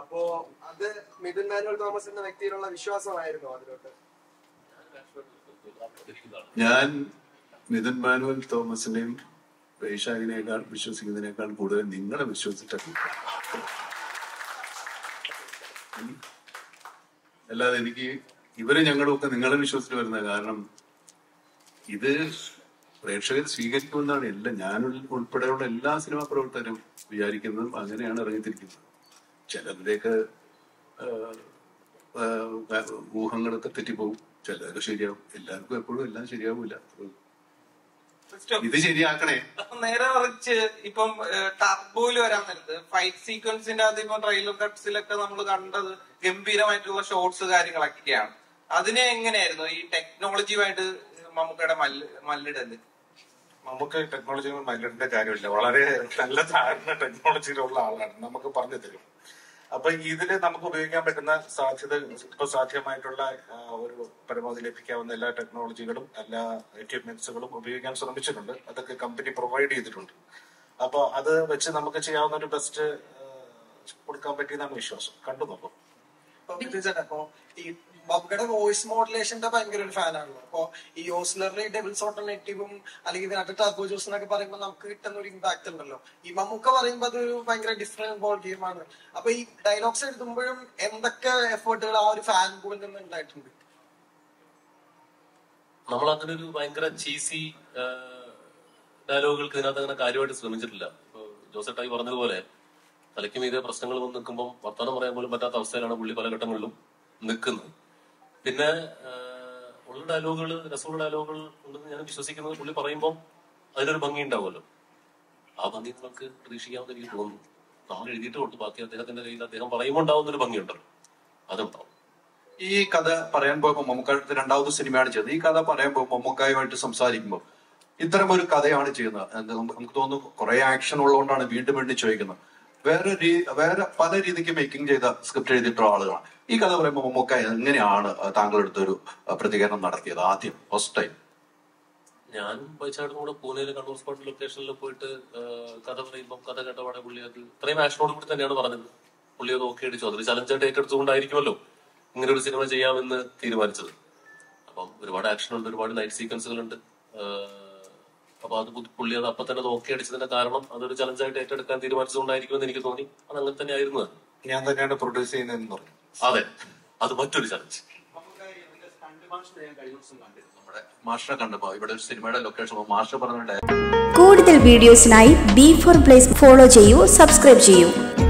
അപ്പോ അത് Mithun manual Thomas എന്ന വ്യക്തിയിലുള്ള വിശ്വാസമായിരുന്നു അതിലോട്ട്? ഞാൻ മിഥുൻ മാനുവൽ തോമസിനെയും വൈശാഖിനേക്കാൾ വിശ്വസിക്കുന്നതിനേക്കാൾ കൂടുതൽ നിങ്ങളെ വിശ്വസിച്ചിട്ടുണ്ട്. അല്ലാതെ എനിക്ക് ഇവരെ ഞങ്ങളുമൊക്കെ നിങ്ങളെ വിശ്വസിച്ച് വരുന്നത്. കാരണം ഇത് പ്രേക്ഷകർ സ്വീകരിക്കുമെന്നാണ് ഞാൻ ഉൾപ്പെടെയുള്ള എല്ലാ സിനിമാ പ്രവർത്തകരും വിചാരിക്കുന്നതും അങ്ങനെയാണ് ഇറങ്ങിത്തിരിക്കുന്നത്. ചിലരുടെയൊക്കെ ഊഹങ്ങളൊക്കെ തെറ്റിപ്പോകും, ചിലതൊക്കെ ശരിയാവും. എല്ലാവർക്കും എപ്പോഴും എല്ലാം ശരിയാവൂല. ഇത് ശരിയാക്കണേ. നേരെ മറിച്ച് ഇപ്പം ടർബോയിൽ വരാൻ നേരത്ത് ഫൈറ്റ് സീക്വൻസിന്റെ അത് ഇപ്പം ട്രെയിലർ കട്ട്സിലൊക്കെ നമ്മൾ കണ്ടത് ഗംഭീരമായിട്ടുള്ള ഷോട്ട്സ് കാര്യങ്ങളൊക്കെയാണ്. അതിനെ എങ്ങനെയായിരുന്നു ഈ ടെക്നോളജിയുമായിട്ട് മമ്മൂക്കയുടെ മല്ലിടല്? നമുക്ക് ടെക്നോളജി മല്ലിടേണ്ട കാര്യമില്ല. വളരെ നല്ല ധാരണ ടെക്നോളജിയിലുള്ള ആളാണ്, നമുക്ക് പറഞ്ഞു തരും. അപ്പൊ ഇതില് നമുക്ക് ഉപയോഗിക്കാൻ പറ്റുന്ന ഇപ്പൊ സാധ്യമായിട്ടുള്ള ഒരു പരമാവധി ലഭിക്കാവുന്ന എല്ലാ ടെക്നോളജികളും എല്ലാ എക്യുപ്മെന്റ്സുകളും ഉപയോഗിക്കാൻ ശ്രമിച്ചിട്ടുണ്ട്. അതൊക്കെ കമ്പനി പ്രൊവൈഡ് ചെയ്തിട്ടുണ്ട്. അപ്പൊ അത് വെച്ച് നമുക്ക് ചെയ്യാവുന്ന ഒരു ബെസ്റ്റ് കൊടുക്കാൻ പറ്റിയെന്നാണ് വിശ്വാസം. കണ്ടു നോക്കും. അപ്പൊ ഈ മമ്മൂക്കയുടെ വോയിസ് മോഡുലേഷന്റെ ഭയങ്കര ഒരു ഫാനാണല്ലോ. അപ്പൊ ഈ ഓസ്ലറിലെ ഡബിൾസ് ഓൾട്ടർനേറ്റീവും അല്ലെങ്കിൽ ഇതിനകത്ത് ടർബോ ജോസ് എന്നൊക്കെ പറയുമ്പോൾ നമുക്ക് കിട്ടുന്ന ഒരു ഇമ്പാക്ട് ഉണ്ടല്ലോ. ഈ മമ്മൂക്ക പറയുമ്പോൾ അതൊരു ഭയങ്കര ഡിഫറെന്റ് ബോൾ ഗെയിമാണ്. അപ്പൊ ഈ ഡയലോഗ്സ് എഴുതുമ്പോഴും എന്തൊക്കെ എഫേർട്ടുകൾ ആ ഒരു ഫാൻ ബോളിൽ നിന്ന് ഉണ്ടായിട്ടുണ്ട്? നമ്മൾ അങ്ങനെ ഒരു ഭയങ്കര ചീസി ഡയലോഗുകൾക്ക് ഇതിനകത്ത് അങ്ങനെ കാര്യമായിട്ട് ശ്രമിച്ചിട്ടില്ല. ഇപ്പൊ ജോസേട്ടായി പറഞ്ഞതുപോലെ തലയ്ക്ക് മീതെ പ്രശ്നങ്ങൾ വന്ന് നിൽക്കുമ്പോൾ വർത്തമാനം പറയാൻ പോലും പറ്റാത്ത അവസ്ഥയിലാണ് പുള്ളി പല ഘട്ടങ്ങളിലും നിൽക്കുന്നത്. പിന്നെ ഉള്ള ഡയലോഗുകൾ, രസമുള്ള ഡയലോഗുകൾ ഉണ്ടെന്ന് ഞാൻ വിശ്വസിക്കുന്നത് പുള്ളി പറയുമ്പോൾ അതിനൊരു ഭംഗി ഉണ്ടാവുമല്ലോ. ആ ഭംഗി നമുക്ക് പ്രതീക്ഷിക്കാവുന്ന എനിക്ക് തോന്നുന്നു. നമ്മൾ എഴുതിയിട്ട് കൊടുത്തു, ബാക്കി അദ്ദേഹത്തിന്റെ കയ്യിൽ അദ്ദേഹം പറയുമ്പോൾ ഉണ്ടാവുന്ന ഒരു ഭംഗിയുണ്ടല്ലോ, അതുണ്ടാവും. ഈ കഥ പറയാൻ പോയപ്പോ മമ്മൂക്ക രണ്ടാമത് സിനിമയാണ് ചെയ്യുന്നത്. ഈ കഥ പറയാൻ പോകുമ്പോൾ മമ്മൂക്കായുമായിട്ട് സംസാരിക്കുമ്പോൾ ഇത്തരം ഒരു കഥയാണ് ചെയ്യുന്നത്. നമുക്ക് തോന്നുന്നു കുറെ ആക്ഷൻ ഉള്ളതുകൊണ്ടാണ് വീണ്ടും വീണ്ടും ചോദിക്കുന്നത്. വേറെ പല രീതിക്ക് മേക്കിംഗ് ചെയ്ത സ്ക്രിപ്റ്റ് എഴുതിയിട്ടുള്ള ആളുകളാണ്. ഈ കഥ പറയുമ്പോൾ മമ്മൂക്ക എങ്ങനെയാണ് താങ്കളെടുത്തൊരു പ്രതികരണം നടത്തിയത് ആദ്യം ഫസ്റ്റ് ടൈം? ഞാൻ പൈച്ചാട്ടും കൂടെ പൂനെയിലെ കണ്ണൂർ സ്പോട്ട് ലൊക്കേഷനിൽ പോയിട്ട് കഥ പറയുമ്പോൾ കഥ കേട്ടപാടെ പുള്ളി അത് ഇത്രയും ആക്ഷനോട് കൂടി തന്നെയാണ് പറഞ്ഞത്. പുള്ളി അത് ഓക്കെ അടിച്ചു. അതൊരു ചലഞ്ചായിട്ട് ഏറ്റെടുത്തുകൊണ്ടായിരിക്കുമല്ലോ ഇങ്ങനെ ഒരു സിനിമ ചെയ്യാമെന്ന് തീരുമാനിച്ചത്. അപ്പം ഒരുപാട് ആക്ഷൻ ഉണ്ട്, ഒരുപാട് നൈറ്റ് സീക്വൻസുകൾ ഉണ്ട്. അപ്പൊ അത് പുള്ളി അത് അപ്പൊ തന്നെ ഓക്കെ അടിച്ചതിന്റെ കാരണം അതൊരു ചലഞ്ചായിട്ട് ഏറ്റെടുക്കാൻ തീരുമാനിച്ചതുകൊണ്ടായിരിക്കുമെന്ന് എനിക്ക് തോന്നി. അത് അങ്ങനെ തന്നെ ആയിരുന്നു. ഞാൻ തന്നെയാണ് പ്രൊഡ്യൂസ് ചെയ്യുന്നതെന്ന് പറഞ്ഞു. അതെ, അത് മറ്റൊരു ചലഞ്ച്. നമ്മുടെ മാസ്റ്റർ കണ്ടപ്പോ ഇവിടെ ഒരു സിനിമയുടെ ലൊക്കേഷൻ മാസ്റ്റർ പറഞ്ഞിട്ടുണ്ടായിരുന്നു. കൂടുതൽ വീഡിയോസിനായി B4 Place ഫോളോ ചെയ്യൂ, സബ്സ്ക്രൈബ് ചെയ്യൂ.